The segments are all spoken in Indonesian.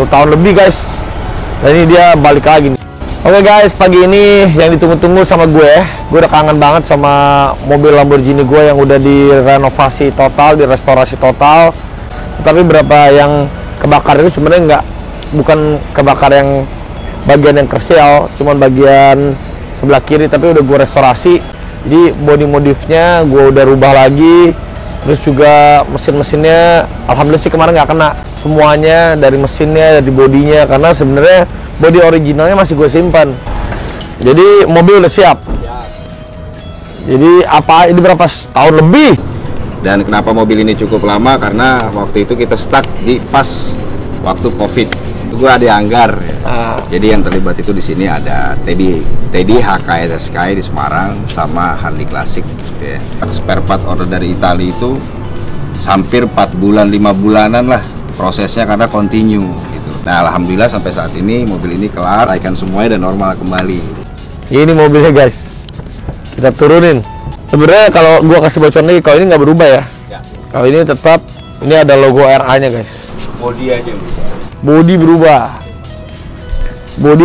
tahun lebih guys. Dan ini dia balik lagi nih. Oke guys, pagi ini yang ditunggu-tunggu sama gue udah kangen banget sama mobil Lamborghini gue yang udah direnovasi total, direstorasi total. Tapi berapa yang kebakar itu sebenarnya bukan kebakar yang bagian yang krusial, cuman bagian sebelah kiri, tapi udah gue restorasi. Jadi body modifnya gue udah rubah lagi. Terus juga mesin-mesinnya alhamdulillah sih kemarin nggak kena semuanya, dari mesinnya, dari bodinya, karena sebenarnya body originalnya masih gue simpan. Jadi mobil udah siap. Jadi ini berapa tahun lebih? Dan kenapa mobil ini cukup lama, karena waktu itu kita stuck di pas waktu COVID. Itu gue ada Anggar. Jadi yang terlibat itu di sini ada Teddy HKSSK di Semarang sama Harley Classic. Gitu ya. Spare part order dari Italia itu hampir 4 bulan 5 bulanan lah prosesnya, karena continue gitu. Nah alhamdulillah sampai saat ini mobil ini kelar, ikan semuanya dan normal kembali. Ini mobilnya guys, kita turunin. Sebenarnya kalau gua kasih bocor lagi, kalau ini nggak berubah ya. Kalau ini tetap, ini ada logo RA nya guys. Body aja berubah. Body berubah. Body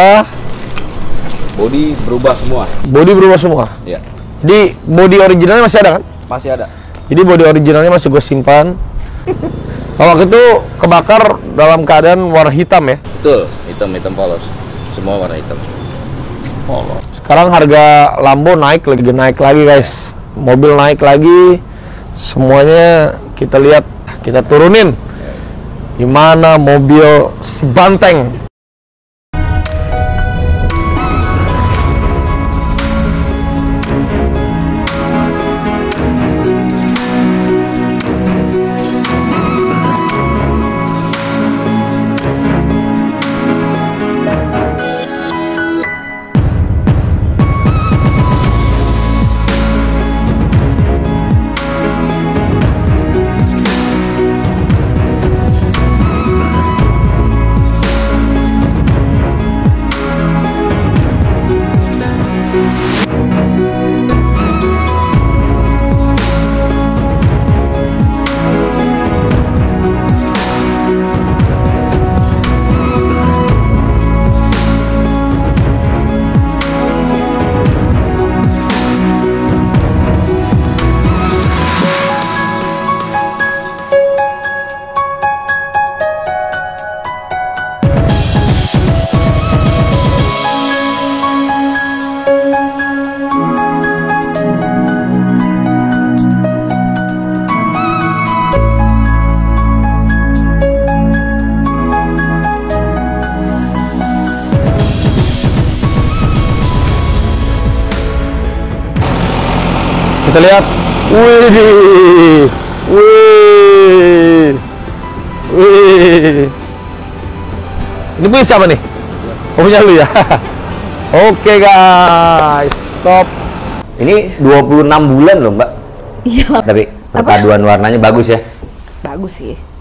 berubah semua. Body berubah semua. Ya. Jadi body originalnya masih ada kan? Masih ada. Jadi body originalnya masih gue simpan. Kalau waktu itu kebakar dalam keadaan warna hitam ya? Betul, hitam polos. Semua warna hitam. Polos. Sekarang harga Lambo naik lagi guys. Mobil naik lagi. Semuanya kita lihat, kita turunin. Gimana mobil si Banteng? Kita lihat, wih, ini punya siapa nih? Oh, punya lu ya? Oke guys, stop. Ini 26 bulan loh mbak. Iya. Tapi perpaduan warnanya bagus ya? Bagus sih.